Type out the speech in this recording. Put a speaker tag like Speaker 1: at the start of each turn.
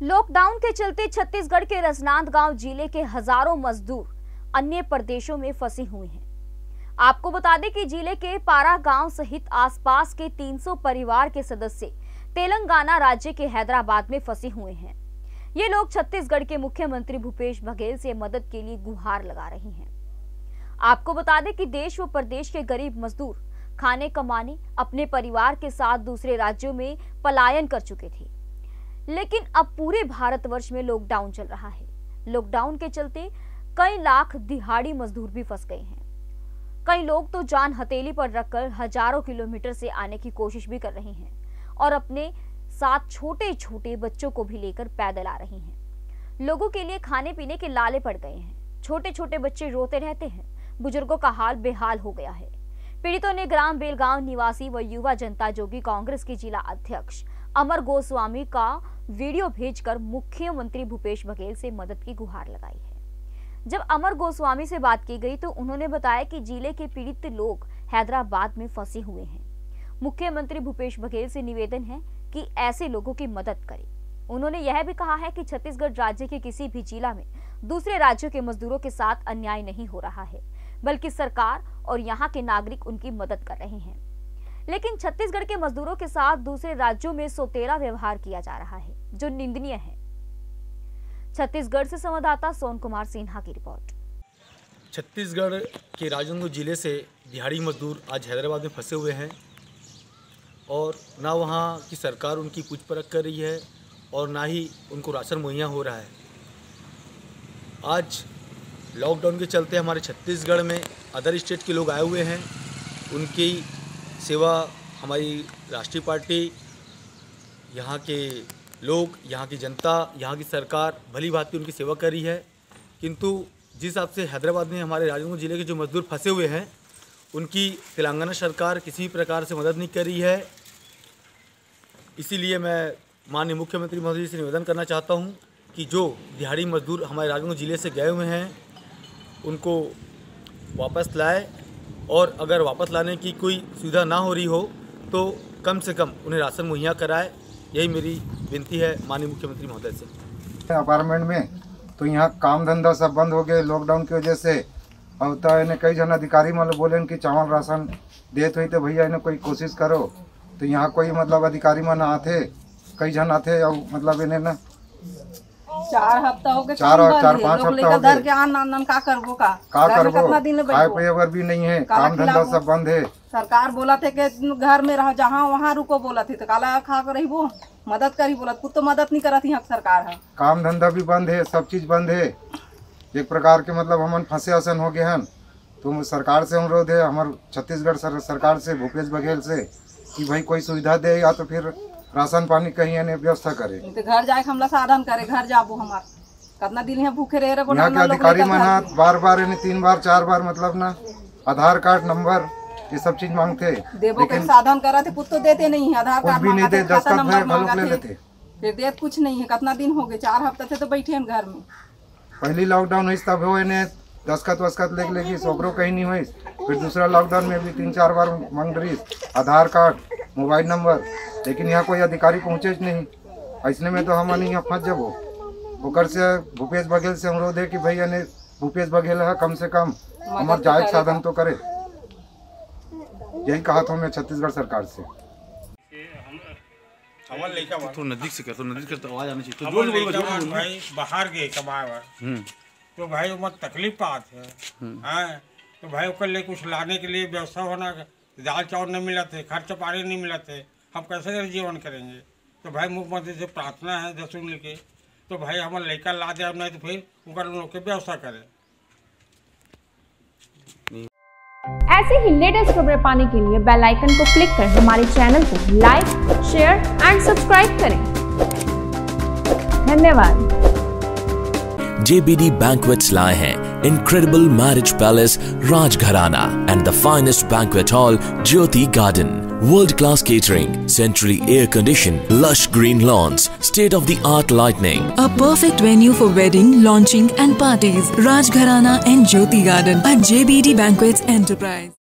Speaker 1: Lockdown के चलते छत्तीसगढ़ के रसनांद गांव जिले के हजारों मजदूर अन्य प्रदेशों में फंसे हुए हैं। आपको बता दें कि जिले के पारा गांव सहित आसपास के 300 परिवार के सदस्य तेलंगाना राज्य के हैदराबाद में फंसे हुए हैं। ये लोग छत्तीसगढ़ के मुख्यमंत्री भूपेश बघेल से मदद के लिए गुहार लगा रहे हैं। आपको बता दें कि देश व प्रदेश के गरीब मजदूर खाने कमाने अपने परिवार के साथ दूसरे राज्यों में पलायन कर चुके थे, लेकिन अब पूरे भारतवर्ष में लॉकडाउन चल रहा है। लॉकडाउन के चलते कई लाख दिहाड़ी मजदूर भी फंस गए हैं। कई लोग तो जान हथेली पर रखकर हजारों किलोमीटर से आने की कोशिश भी कर रहे हैं और अपने साथ छोटे छोटे बच्चों को भी लेकर पैदल आ रहे हैं। लोगों के लिए खाने पीने के लाले पड़ गए हैं। छोटे छोटे बच्चे रोते रहते हैं। बुजुर्गों का हाल बेहाल हो गया है। पीड़ितों ने ग्राम बेलगांव निवासी व युवा जनता जोगी कांग्रेस के जिला अध्यक्ष अमर गोस्वामी का वीडियो भेजकर मुख्यमंत्री भूपेश बघेल से मदद की गुहार लगाई है। जब अमर गोस्वामी से बात की गई तो उन्होंने बताया कि जिले के पीड़ित लोग हैदराबाद में फंसे हुए हैं। मुख्यमंत्री भूपेश बघेल से निवेदन है कि ऐसे लोगों की मदद करें। उन्होंने यह भी कहा है कि छत्तीसगढ़ राज्य के किसी भी जिला में दूसरे राज्यों के मजदूरों के साथ अन्याय नहीं हो रहा है, बल्कि सरकार और यहाँ के नागरिक उनकी मदद कर रहे हैं। लेकिन छत्तीसगढ़ के मजदूरों के साथ दूसरे राज्यों में सोतेला व्यवहार किया जा रहा है, जो निंदनीय है। छत्तीसगढ़ से संवाददाता सोन कुमार सिन्हा की रिपोर्ट।
Speaker 2: छत्तीसगढ़ के राजनांदगांव जिले से दिहाड़ी मजदूर आज हैदराबाद में फंसे हुए हैं और ना वहाँ की सरकार उनकी पूछ परख कर रही है और ना ही उनको राशन मुहैया हो रहा है। आज लॉकडाउन के चलते हमारे छत्तीसगढ़ में अदर स्टेट के लोग आए हुए हैं। उनकी सेवा हमारी राष्ट्रीय पार्टी, यहाँ के लोग, यहाँ की जनता, यहाँ की सरकार भली भांति उनकी सेवा कर रही है। किंतु जिस हिसाब से हैदराबाद में हमारे राजनांदगांव जिले के जो मजदूर फंसे हुए हैं, उनकी तेलंगाना सरकार किसी प्रकार से मदद नहीं कर रही है। इसीलिए मैं माननीय मुख्यमंत्री महोदय से निवेदन करना चाहता हूँ कि जो दिहाड़ी मजदूर हमारे राजनांदगांव जिले से गए हुए हैं उनको वापस लाए, और अगर वापस लाने की कोई सुविधा ना हो रही हो तो कम से कम उन्हें राशन मुहैया कराए। यही मेरी विनती है माननीय मुख्यमंत्री महोदय से।
Speaker 3: अपार्टमेंट में तो यहाँ काम धंधा सब बंद हो गए लॉकडाउन की वजह से। और तो कई जन अधिकारी मतलब बोले कि चावल राशन देत हुई तो भैया इन्हें कोई कोशिश करो, तो यहाँ कोई मतलब अधिकारी मन आते, कई जन आते और मतलब इन्हें ना
Speaker 4: 4 हफ्ता हो गए,
Speaker 3: 4-5 हफ्ता हो गए।
Speaker 4: का करबो
Speaker 3: खाए पे अगर भी नहीं है, काम धंधा सब बंद है।
Speaker 4: सरकार बोला थे कि घर में रहो, जहाँ वहाँ रुको बोला थे, तो काला खा कर रही मदद करी बोला, कुछ तो मदद नहीं करती यहाँ सरकार है।
Speaker 3: काम धंधा भी बंद है, सब चीज बंद है। एक प्रकार के मतलब हम फंसे असन हो गए हैं। तो सरकार से अनुरोध है, हमारे छत्तीसगढ़ सरकार से, भूपेश बघेल से, कि भाई कोई सुविधा दे या तो फिर राशन पानी कहीं व्यवस्था करे।
Speaker 4: तो घर जाए हमला साधन करे, घर जाबो हमार कितना दिन है भूखे रहे।
Speaker 3: यहाँ के अधिकारी मन बार-बार 3 बार 4 बार मतलब ना आधार कार्ड नंबर ये सब चीज मांगते,
Speaker 4: लेकिन साधन करा थे, कुछ तो देते नहीं है। आधार कार्ड
Speaker 3: भी नहीं दे, दस्तखत ले लेते,
Speaker 4: फिर देत कुछ नहीं है। कितना दिन हो गए, 4 हफ्ते थे तो बैठे हैं घर में।
Speaker 3: पहली लॉकडाउन हुई तब हो दस्तखत वस्खत लेगी, सोबरो कहीं नहीं हुई। फिर दूसरा लॉकडाउन में भी 3-4 बार मांग रही आधार कार्ड, मोबाइल नंबर, लेकिन यहाँ कोई अधिकारी पहुँचे नहीं। ऐसने में तो हम यहाँ फंस जब होकर से भूपेश बघेल से अनुरोध है कि भैया ने भूपेश बघेल है, कम से कम हमारे जायज साधन तो करे। यही कहा था मैं छत्तीसगढ़ सरकार से।
Speaker 2: तो नजदीक से कर, तो नजदीक करता आवाज आनी चाहिए।
Speaker 5: तो भाई बाहर गए कमाए, तो भाई मत तकलीफ पात है। तो भाई ओकर लिए कुछ लाने के लिए व्यवस्था होना, दाल चावल नहीं मिला थे, खर्च पानी नहीं मिला थे, हम कैसे जीवन करेंगे। तो भाई मुख्यमंत्री से प्रार्थना है दसुन लेके, तो भाई हमारे लड़का ला दे, नहीं तो फिर उनका लोग की व्यवस्था करें।
Speaker 6: ऐसे ही लेटेस्ट खबरें पाने के लिए बेल आइकन को क्लिक कर हमारे चैनल को लाइक, शेयर एंड सब्सक्राइब करें। धन्यवाद।
Speaker 7: JBD Banquets लाए हैं incredible marriage palace Rajgharana and the finest banquet hall Jyoti Garden. World-class catering, centrally air-conditioned, lush green lawns, state-of-the-art lighting.
Speaker 8: A perfect venue for wedding, launching and parties. Rajgharana and Jyoti Garden at JBD Banquets Enterprise.